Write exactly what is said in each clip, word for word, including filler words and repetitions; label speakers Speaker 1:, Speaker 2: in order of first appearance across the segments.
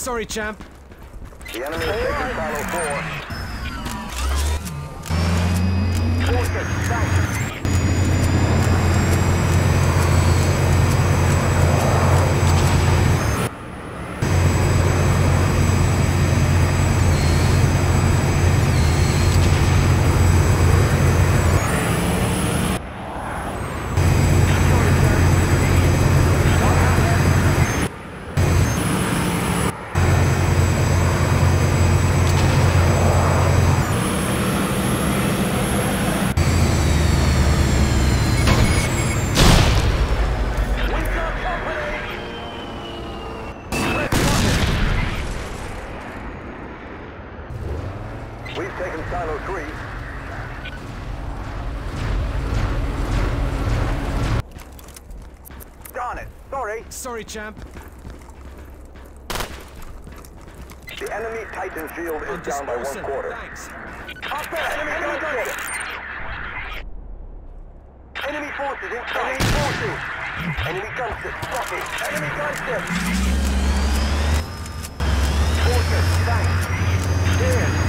Speaker 1: Sorry, champ.
Speaker 2: The enemy is taking Silo four. Fortress, thanks. We've taken Silo three. Darn it. Sorry.
Speaker 1: Sorry, champ.
Speaker 2: The enemy Titan shield is
Speaker 1: I'm
Speaker 2: down by one
Speaker 1: dispersing.
Speaker 2: quarter.
Speaker 1: Thanks.
Speaker 2: Up there, enemy gunship! Enemy forces in sight. Enemy forces! Enemy gunship spotted. Enemy gunship! Forces, thanks. Cheers.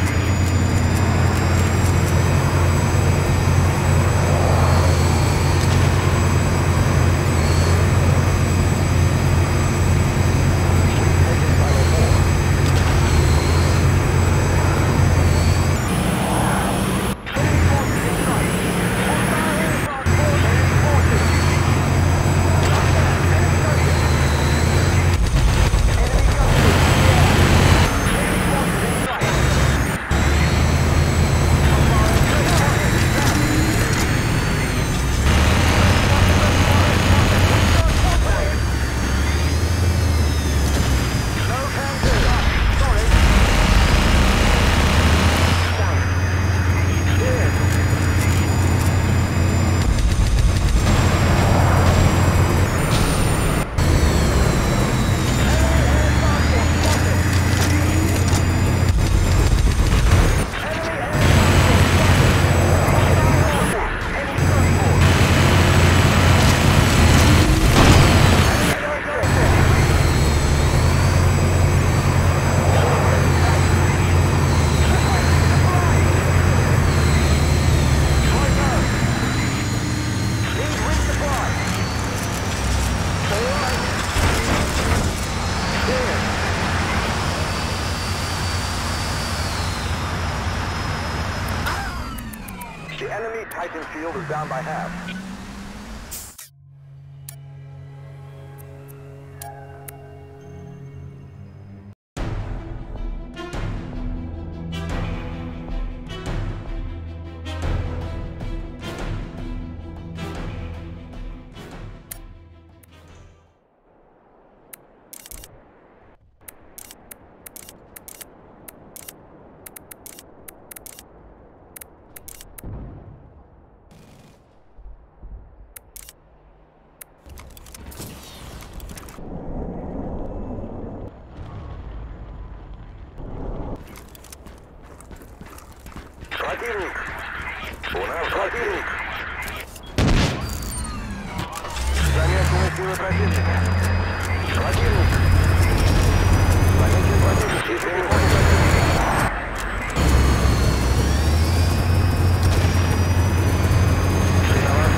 Speaker 2: The enemy Titan shield is down by half. Противник! У нас противник! Замечены силы противника! Противник! Замечен противник! Переходим противника! Виноват!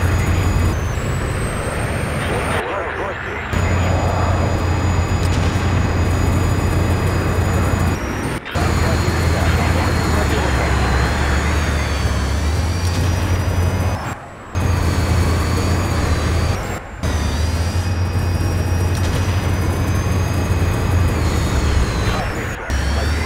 Speaker 2: У нас гости! Отлично!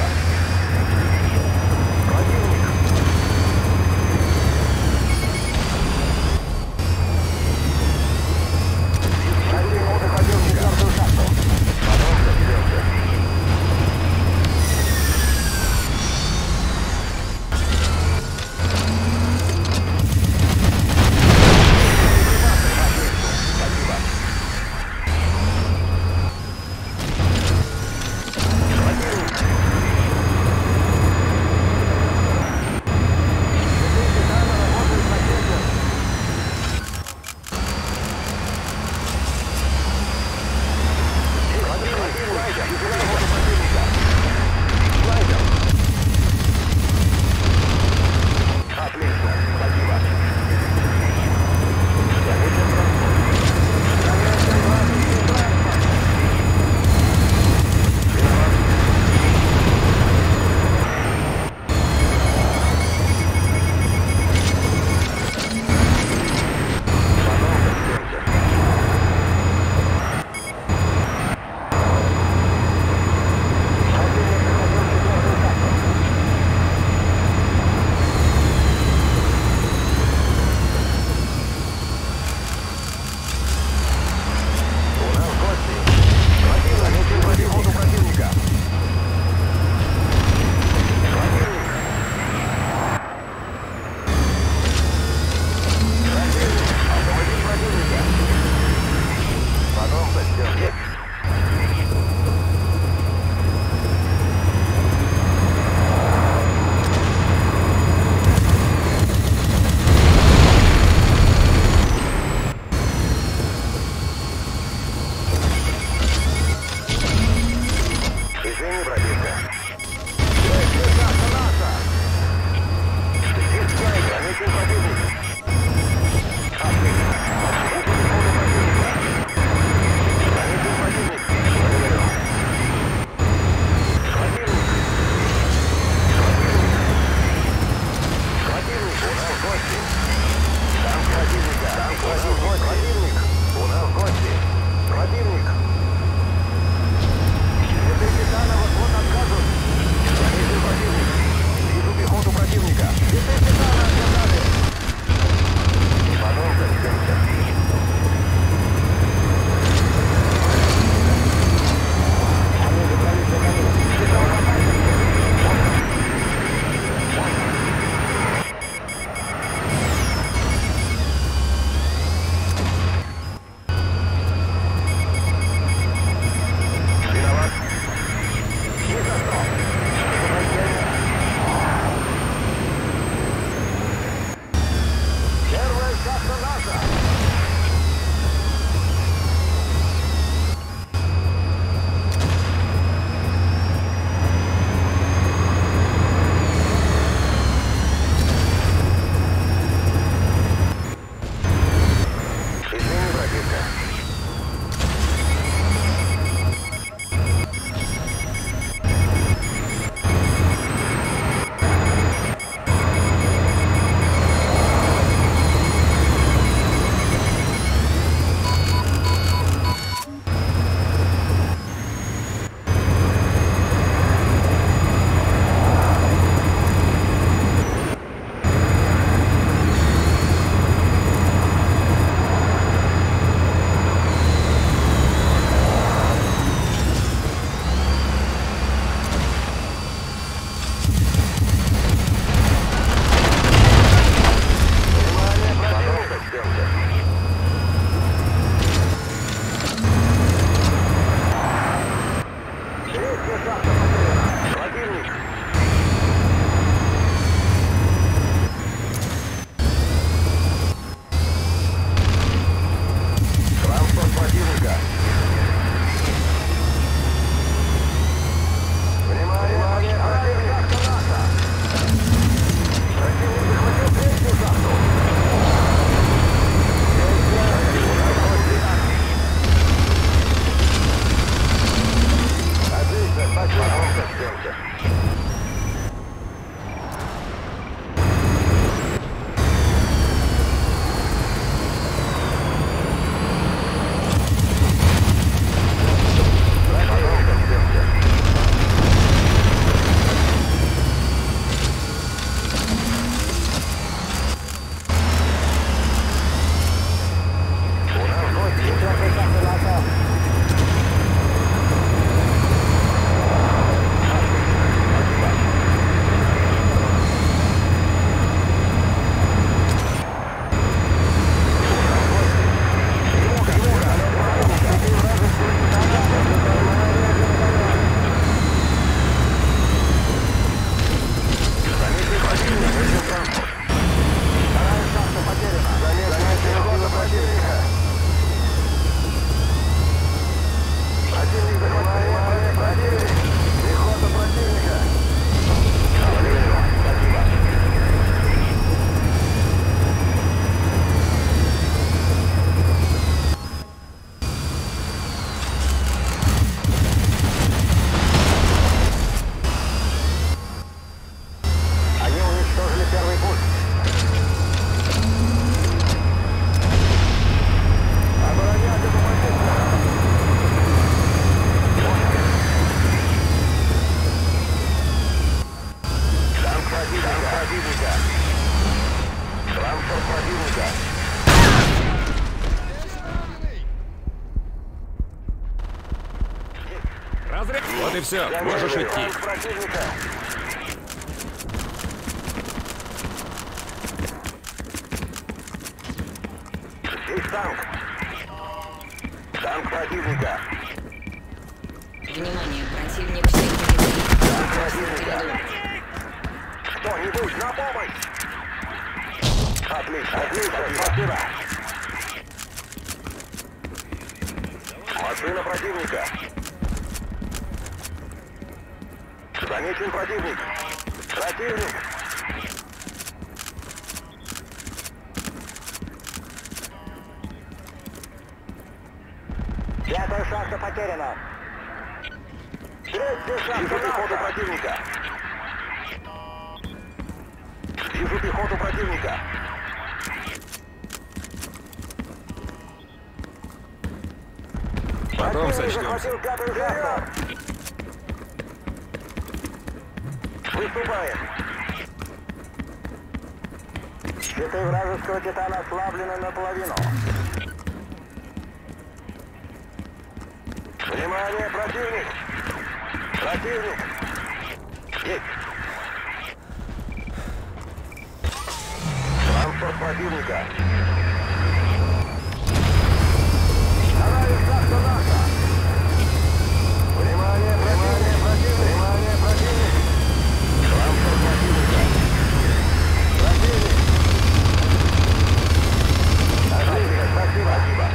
Speaker 1: Разрыв. Вот и все. Можешь идти.
Speaker 2: Здесь танк. Танк противника.
Speaker 3: Внимание, противник в секторе.
Speaker 2: Танк противника. Кто-нибудь на помощь! Отлично, отлично, спасибо. Машина противника. Замечен противник. Противник. Пятая шахта потеряна. Третья шахта. Вижу пехоту противника. Вижу пехоту противника.
Speaker 1: Потом
Speaker 2: Противник
Speaker 1: сочтемся.
Speaker 2: захватил пятую шахту. Выступаем. Щиты вражеского титана ослаблены наполовину. Внимание, противник! Противник! Есть! Транспорт противника! Вторая шахта наша! Внимание, внимание, противник! Внимание, противник! Транспорт противника! Противник! Отлично, спасибо, спасибо!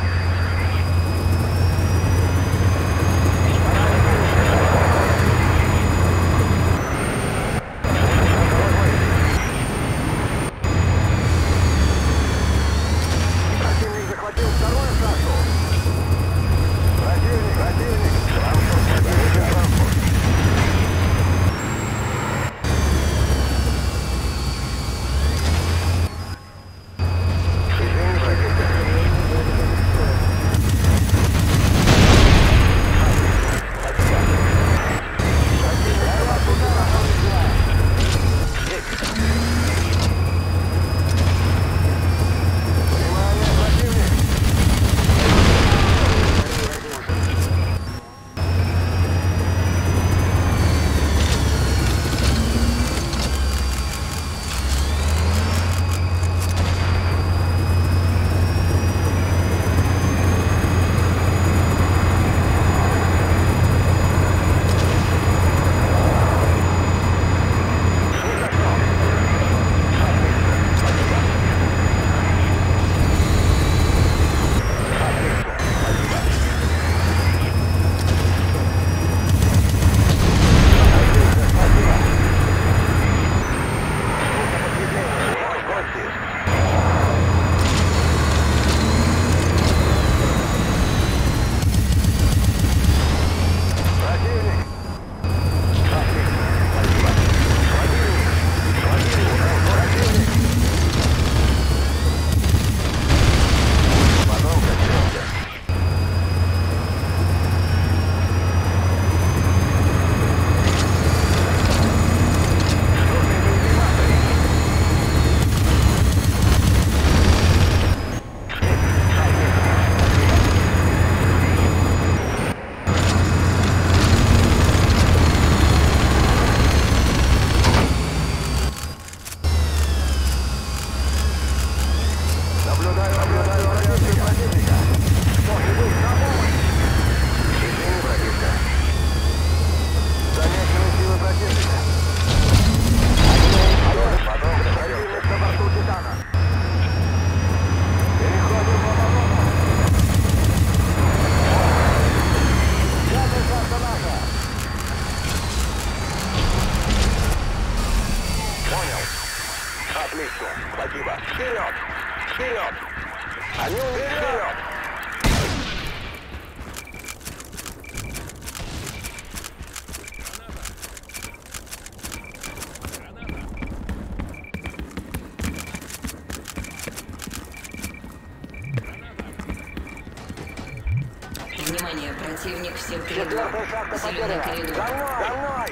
Speaker 3: Внимание, противник в секторе
Speaker 2: Четвертая
Speaker 3: два.
Speaker 2: шахта
Speaker 3: Зеленый
Speaker 2: потеряна.
Speaker 3: коридор.
Speaker 2: За мной! За мной!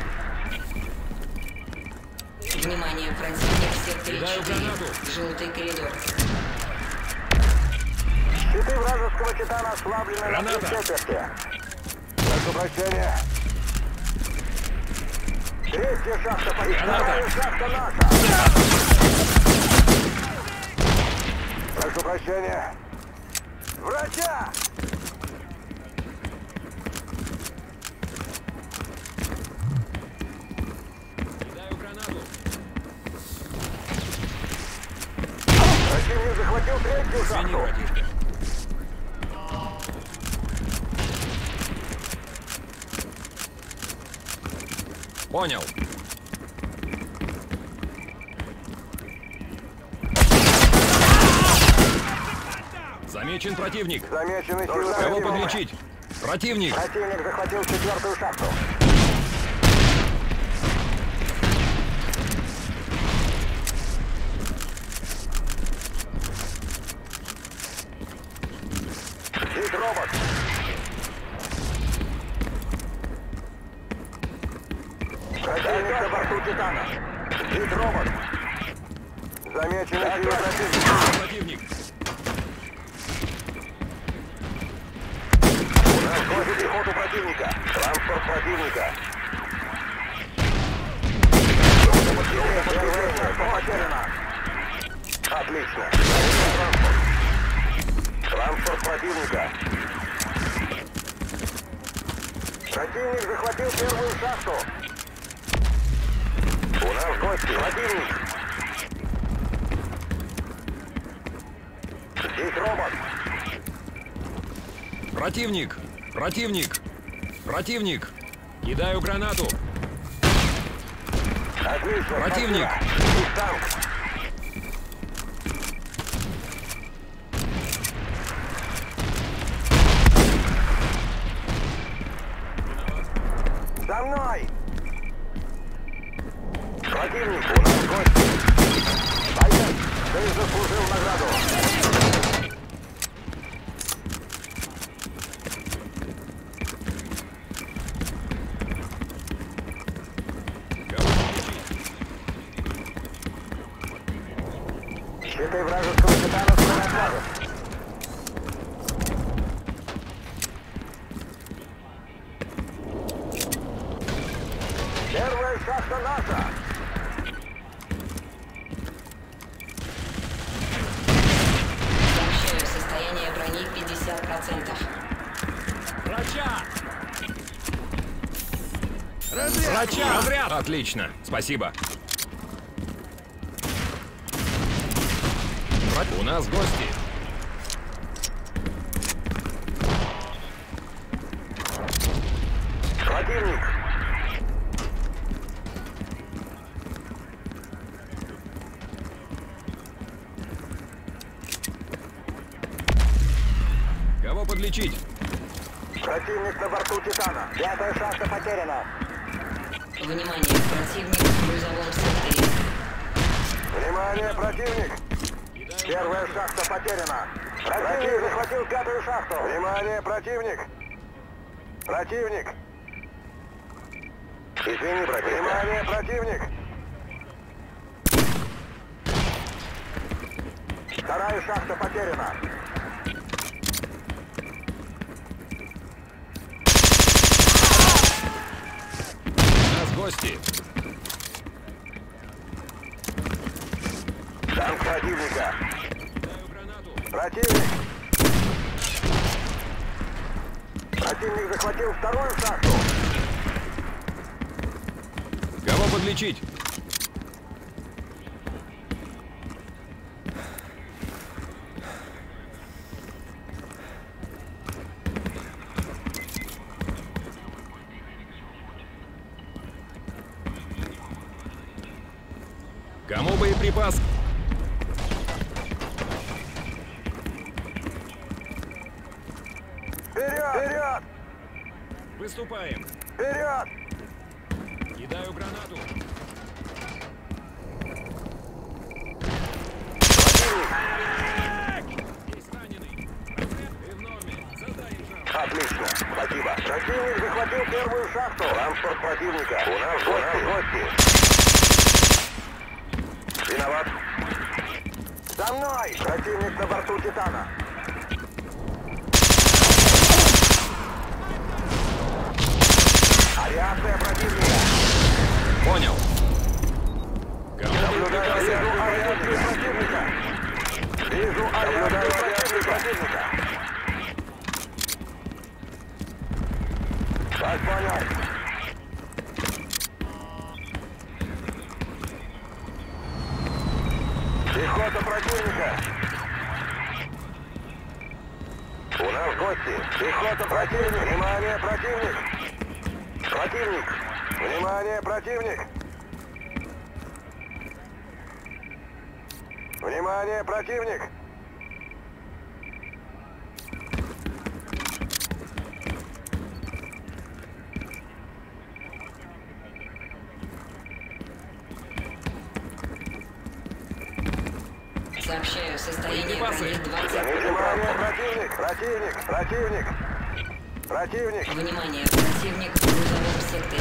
Speaker 3: Внимание, противник в секторе
Speaker 1: Кидаю
Speaker 3: четыре.
Speaker 1: гранату.
Speaker 3: Желтый коридор.
Speaker 2: Щиты вражеского титана ослаблены на
Speaker 1: Граната.
Speaker 2: три четверти. Прошу прощения. Третья шахта погибла. Вторая шахта наша. Прошу прощения. Врача!
Speaker 1: Кидаю гранату.
Speaker 2: Противник захватил третью
Speaker 1: Извини,
Speaker 2: шахту.
Speaker 1: братишка. Понял. Замечен противник.
Speaker 2: Замечены силы
Speaker 1: Кого
Speaker 2: противника.
Speaker 1: подлечить? Противник.
Speaker 2: Противник захватил четвертую шахту. Здесь робот. Противник на борту Титана. Здесь робот. Замечены силы противника.
Speaker 1: Противник.
Speaker 2: У нас гости пехоту противника. Транспорт противника. Потеряно. Отлично. Транспорт. Транспорт противника. Противник захватил первую шахту. У нас гости. Противник. Здесь робот.
Speaker 1: Противник. Противник. Противник. Кидаю гранату.
Speaker 2: Отлично.
Speaker 1: Противник.
Speaker 2: Спасибо. Здесь танк. За мной! Противник, у нас гости. Боец, ты заслужил награду. Щиты вражеского Титана скоро отважат. Первая шахта наша!
Speaker 3: Сообщаю, состояние брони пятьдесят процентов.
Speaker 1: Врача! Разряд! Врача! Разряд! Отлично. Спасибо. У нас гости.
Speaker 2: Противник!
Speaker 1: Кого подлечить?
Speaker 2: Противник на борту Титана. Пятая шахта потеряна.
Speaker 3: Внимание, противник в грузовом секторе.
Speaker 2: Внимание, противник! Первая шахта потеряна. Противник захватил пятую шахту. Внимание, противник! Противник! Извини, противник. Внимание, противник! Вторая шахта потеряна.
Speaker 1: У нас гости.
Speaker 2: Танк противника.
Speaker 1: Кидаю гранату.
Speaker 2: Противник! Противник захватил вторую шахту.
Speaker 1: Кого подлечить? Кому боеприпас?
Speaker 2: Вперед! Вперед!
Speaker 1: Выступаем.
Speaker 2: Вперед!
Speaker 1: Кидаю гранату. Есть раненый. Ты в норме. Задай жар.
Speaker 2: Отлично, спасибо. Противник захватил первую шахту. Транспорт противника. У нас гости. гости. Виноват. За мной! Противник на борту Титана. понял. Пехота противника. У нас гости. Пехота противник. Внимание, противник. Противник. Внимание, противник. Внимание, противник.
Speaker 3: Сообщаю, состояние брони двадцать.
Speaker 2: Внимание, противник, противник, противник. Противник.
Speaker 3: Внимание, противник в грузовом секторе.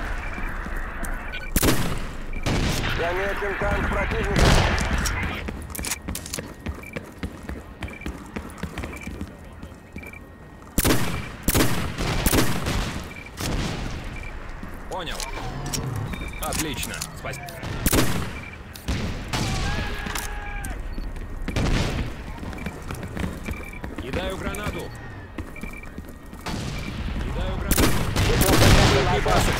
Speaker 2: Заметен танк противника.
Speaker 1: Понял. Отлично. Спасибо. Кидаю гранату. Кидаю гранату. Боеприпасы.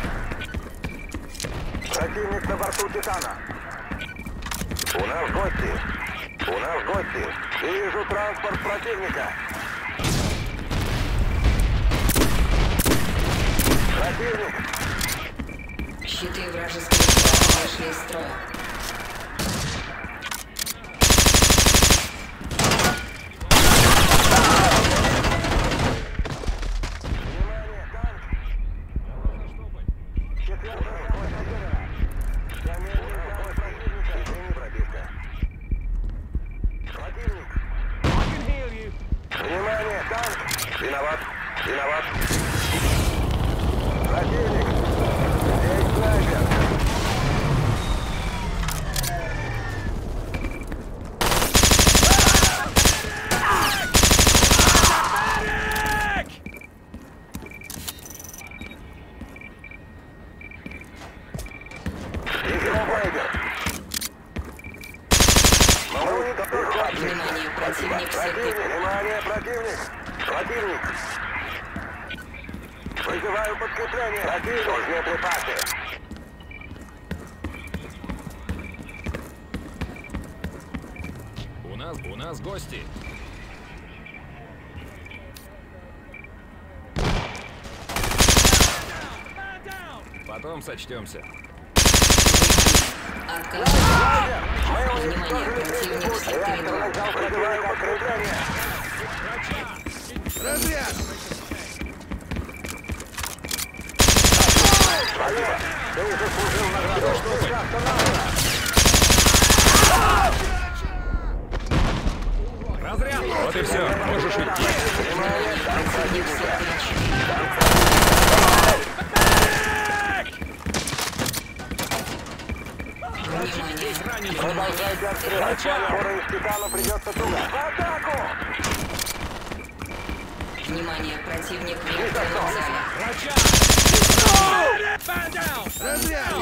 Speaker 2: Противник на борту Титана. У нас гости. У нас гости. Вижу транспорт противника. Противник.
Speaker 3: Щиты вражеских сил вышли из строя.
Speaker 2: Внимание, танк. Четвертая потеряна. Заметен танк противника. Извини, пробивка. Противник. Внимание, танк. Виноват. Виноват. Противник. Здесь снайпер.
Speaker 3: Внимание, противник в
Speaker 2: Противник,
Speaker 3: секторе.
Speaker 2: внимание, противник! Противник! Вызываю подкрепление! Противник! Нужны припасы!
Speaker 1: У нас, у нас гости. Потом сочтемся.
Speaker 3: Отказываю.
Speaker 2: Мы
Speaker 3: Внимание,
Speaker 2: уничтожили
Speaker 3: противник в
Speaker 2: третий
Speaker 3: секторе
Speaker 2: пункт.
Speaker 3: два.
Speaker 2: Вызываю подкрепление!
Speaker 1: Разряд!
Speaker 2: Спасибо! Ты заслужил награду! Часто надо!
Speaker 1: Разряд! Вот и все. Можешь идти.
Speaker 3: Внимание, противник в секторе четыре. Внимание,
Speaker 1: Раненый.
Speaker 2: Продолжайте обстрел! Скоро из Титана придется туго! В атаку!
Speaker 3: внимание, противник в реакторном зале.
Speaker 1: Врача! Разряд!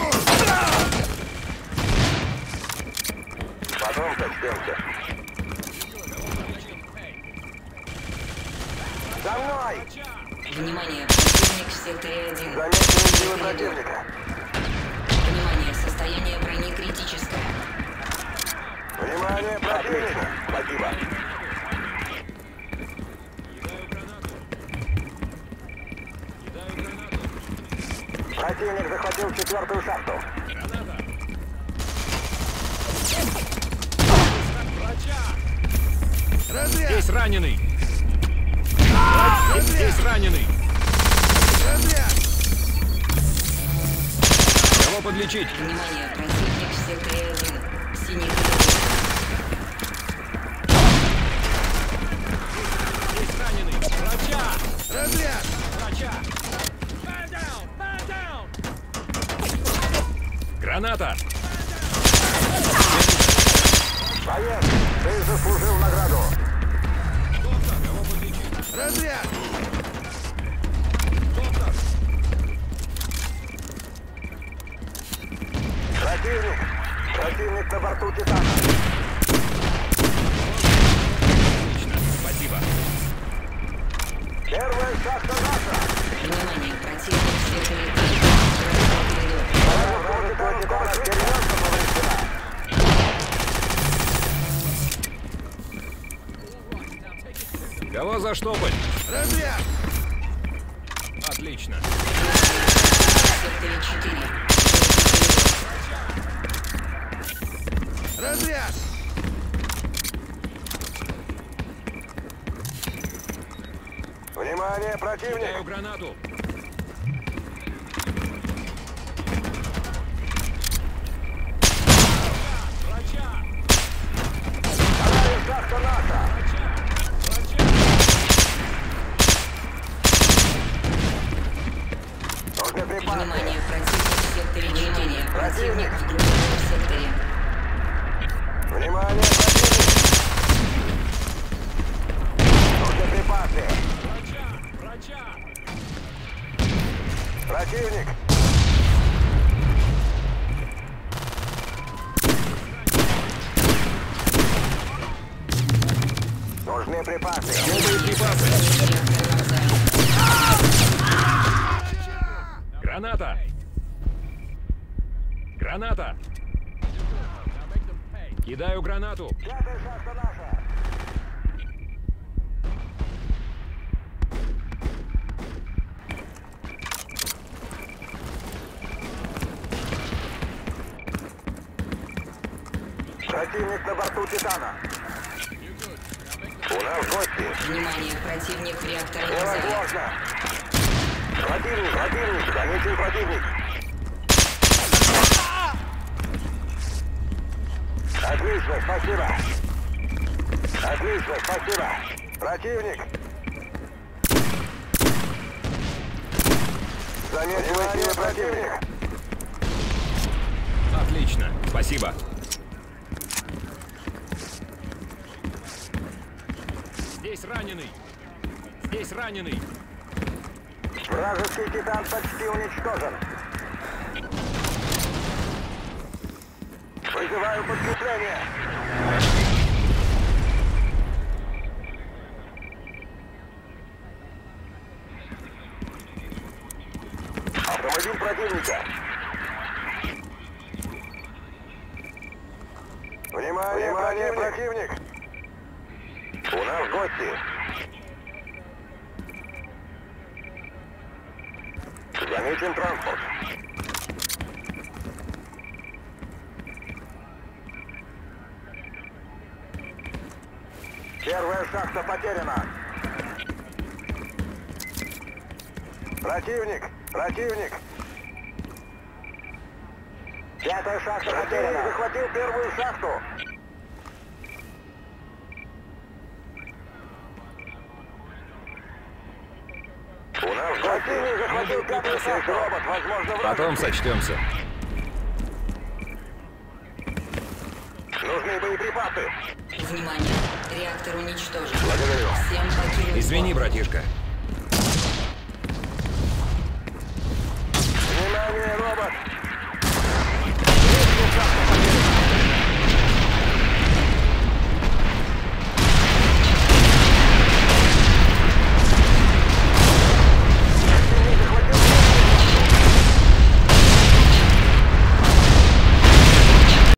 Speaker 2: Потом сочтемся. За мной!
Speaker 3: Внимание, противник в секторе один.
Speaker 2: Заметили силы противника.
Speaker 3: Внимание, состояние брони критическое.
Speaker 2: Внимание, противника! Спасибо.
Speaker 1: Кидаю гранату. Кидаю гранату.
Speaker 2: Противник захватил четвертую шахту.
Speaker 1: Граната. Врача! Разряд! Здесь раненый! Разряд! Здесь раненый! Разряд! Кого подлечить?
Speaker 3: Внимание, противник в секторе один. Синий коридор.
Speaker 1: Здесь раненый! Врача! Разряд! Врача! Man down! Man down! Граната!
Speaker 2: Боец, ты заслужил награду.
Speaker 1: Доктор, кого подлечить? Разряд! Доктор!
Speaker 2: Противник! Противник на борту Титана.
Speaker 1: Отлично, спасибо.
Speaker 2: Первая шахта наша.
Speaker 3: Внимание, противник в секторе три.
Speaker 2: Вражеского Титана серьезно повреждена.
Speaker 1: Кого заштопать?
Speaker 2: Разряд!
Speaker 1: Отлично.
Speaker 3: В секторе четыре.
Speaker 2: Разряд! Внимание, противник!
Speaker 1: Кидаю гранату. Врача!
Speaker 2: Вторая шахта наша!
Speaker 1: Врача!
Speaker 2: Нужны припасы!
Speaker 3: Внимание, противник в секторе четыре. Противник в другом секторе.
Speaker 2: Внимание, противник! Нужны припасы!
Speaker 1: Врача! Врача!
Speaker 2: Противник! Нужны припасы!
Speaker 1: Новые припасы.
Speaker 3: Реактор вокзал.
Speaker 1: Граната! Граната! Кидаю гранату.
Speaker 2: Пятая шахта наша! Противник на борту Титана. У нас гости.
Speaker 3: Внимание, противник в реакторе вокзал.
Speaker 2: Невозможно. Противник, противник, замечен противник. Отлично, спасибо. Отлично, спасибо. Противник. Замечен противник.
Speaker 1: Отлично. Спасибо. Здесь раненый. Здесь раненый.
Speaker 2: Вражеский Титан почти уничтожен. Вызываю подкрепление. Автомобиль противника. Внимание, Внимание противник. противник! У нас гости. Замечен транспорт. Первая шахта потеряна. Противник! Противник! Пятая шахта потеряна. Захватил первую шахту. У нас противник захватил пятую шахту. Робот, возможно, враг.
Speaker 1: Потом сочтемся.
Speaker 2: Нужны боеприпасы.
Speaker 3: Внимание, реактор уничтожен.
Speaker 2: Благодарю.
Speaker 3: Всем покинуть
Speaker 1: Извини,
Speaker 3: борт.
Speaker 1: братишка.